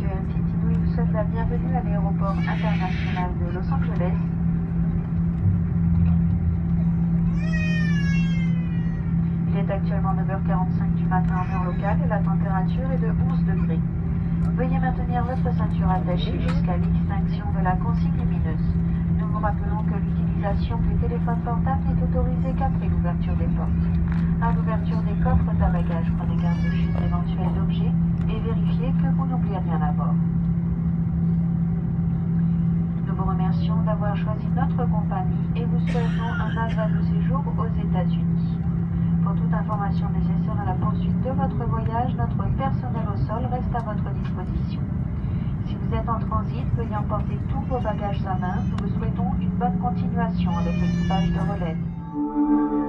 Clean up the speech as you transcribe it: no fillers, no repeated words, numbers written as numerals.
Monsieur Tahiti Nui vous souhaite la bienvenue à l'aéroport international de Los Angeles. Il est actuellement 9h45 du matin en heure locale et la température est de 11 degrés. Veuillez maintenir votre ceinture attachée jusqu'à l'extinction de la consigne lumineuse. Nous vous rappelons que l'utilisation du téléphone portable n'est autorisée qu'après l'ouverture des portes. À l'ouverture des coffres à bagages, prenez garde de chute éventuelle d'objets et vérifiez que vous n'oubliez rien à bord. Nous vous remercions d'avoir choisi notre compagnie et vous souhaitons un agréable séjour aux États-Unis. Pour toute information nécessaire à la poursuite de votre voyage, notre personnel au sol reste à votre disposition. Si vous êtes en transit, veuillez emporter tous vos bagages à main. Nous vous souhaitons une bonne continuation avec l'équipage de relais.